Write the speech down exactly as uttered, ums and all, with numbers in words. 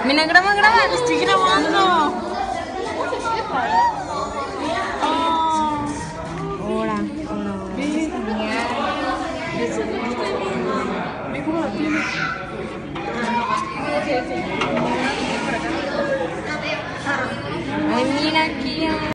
Mira, graba, graba. Estoy grabando. Ahora, ahora, ahora.